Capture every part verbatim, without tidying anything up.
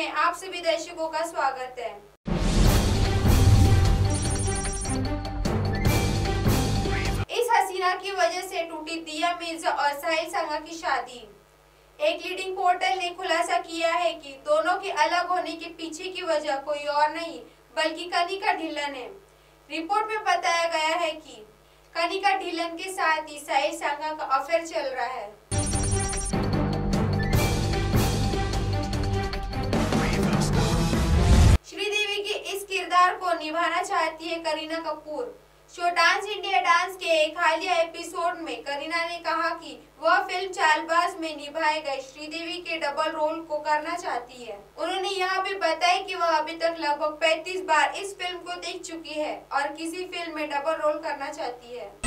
में आप सभी दर्शकों का स्वागत है। इस हसीना की वजह से टूटी दिया मिर्जा और साहिल संघा की शादी। एक लीडिंग पोर्टल ने खुलासा किया है कि दोनों के अलग होने के पीछे की वजह कोई और नहीं बल्कि कनिका ढिल्लन है। रिपोर्ट में बताया गया है कि कनिका ढिल्लन के साथ ही साहिल संघा का अफेयर चल रहा है। श्रीदेवी के इस किरदार को निभाना चाहती है Kareena Kapoor. Show dance India dance के एक हालिया एपिसोड में करीना ने कहा कि वह फिल्म चालबाज में निभाए गए श्रीदेवी के डबल रोल को करना चाहती है। उन्होंने यहाँ भी बताया कि वह अभी तक लगभग पैंतीस बार इस फिल्म को देख चुकी है और किसी फिल्म में डबल रोल करना चाहती है।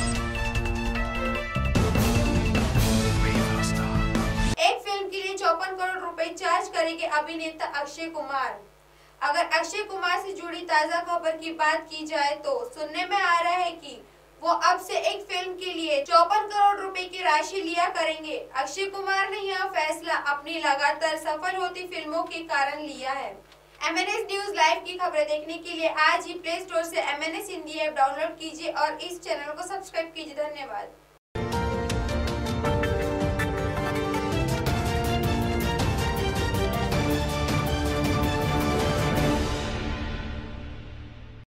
एक फिल्म के लिए चौपन करोड़ रुपए चार्ज करेंगे अभिनेता अक्षय कुमार। अगर अक्षय कुमार से जुड़ी ताजा खबर की बात की जाए तो सुनने में आ रहा है कि वो अब से एक फिल्म के लिए चौपन करोड़ रुपए की राशि लिया करेंगे। अक्षय कुमार ने यह फैसला अपनी लगातार सफल होती फिल्मों के कारण लिया है। M N S news live की खबरें देखने के लिए आज ही प्ले स्टोर से M N S Hindi app download कीजिए और इस चैनल को सब्सक्राइब कीजिए। धन्यवाद।